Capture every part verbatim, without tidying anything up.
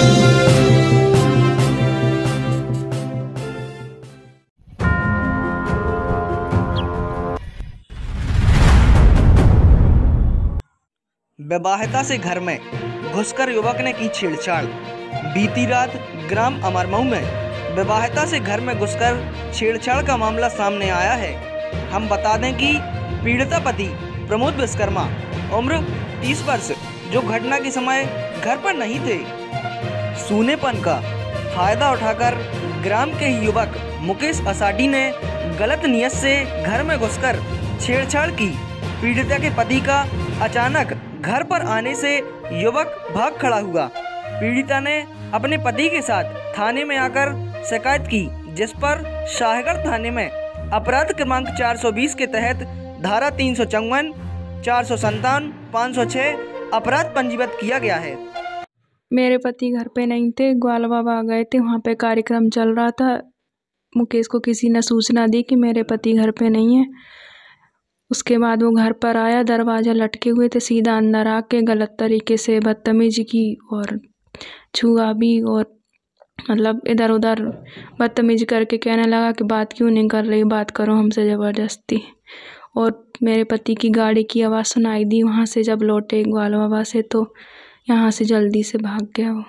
विवाहिता से घर में घुसकर युवक ने की छेड़छाड़। बीती रात ग्राम अमरमऊ में विवाहिता से घर में घुसकर छेड़छाड़ का मामला सामने आया है। हम बता दें कि पीड़िता पति प्रमोद विश्वकर्मा उम्र तीस वर्ष, जो घटना के समय घर पर नहीं थे, सूनेपन का फायदा उठाकर ग्राम के ही युवक मुकेश असाडी ने गलत नियत से घर में घुसकर छेड़छाड़ की। पीड़िता के पति का अचानक घर पर आने से युवक भाग खड़ा हुआ। पीड़िता ने अपने पति के साथ थाने में आकर शिकायत की, जिस पर शाहगढ़ थाने में अपराध क्रमांक चार सौ बीस के तहत धारा तीन सौ चौवन, चार सौ संतावन, पाँच सौ छः अपराध पंजीबद्ध किया गया है। मेरे पति घर पे नहीं थे, ग्वाल बाबा गए थे, वहाँ पे कार्यक्रम चल रहा था। मुकेश को किसी ने सूचना दी कि मेरे पति घर पे नहीं है। उसके बाद वो घर पर आया, दरवाज़ा लटके हुए थे, सीधा अंदर आके गलत तरीके से बदतमीजी की और छुआ भी, और मतलब इधर उधर बदतमीजी करके कहने लगा कि बात क्यों नहीं कर रही, बात करो हमसे ज़बरदस्ती। और मेरे पति की गाड़ी की आवाज़ सुनाई दी वहाँ से जब लौटे ग्वाल बाबा से, तो यहाँ से जल्दी से भाग गया वो।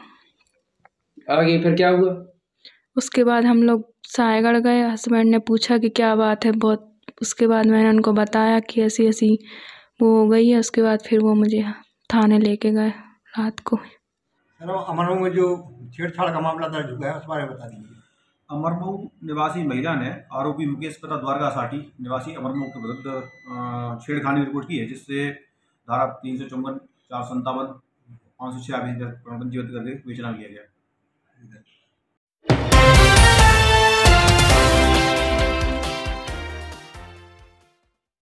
आगे फिर क्या हुआ? उसके बाद हम लोग सायगढ़ गए। हस्बैंड ने पूछा कि क्या बात है बहुत। उसके बाद मैंने उनको बताया कि ऐसी ऐसी वो हो गई है। उसके बाद फिर वो मुझे थाने लेके गए रात को। सर, अमरमऊ में जो छेड़छाड़ का मामला दर्ज हुआ है उस बारे में बता दीजिए। अमरमऊ निवासी महिला ने आरोपी मुकेश तथा द्वारका साठी निवासी अमरमऊ के विरुद्ध छेड़खानी की रिपोर्ट की है, जिससे धारा तीन सौ चौवन, चार सौ संतावन, पाँच सौ छियालीस पंजीबद्ध करके विवेचना किया गया।